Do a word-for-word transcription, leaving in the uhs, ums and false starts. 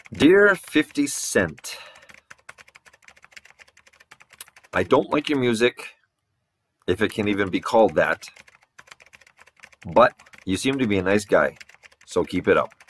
Dear fifty Cent, I don't like your music, if it can even be called that, but you seem to be a nice guy, so keep it up.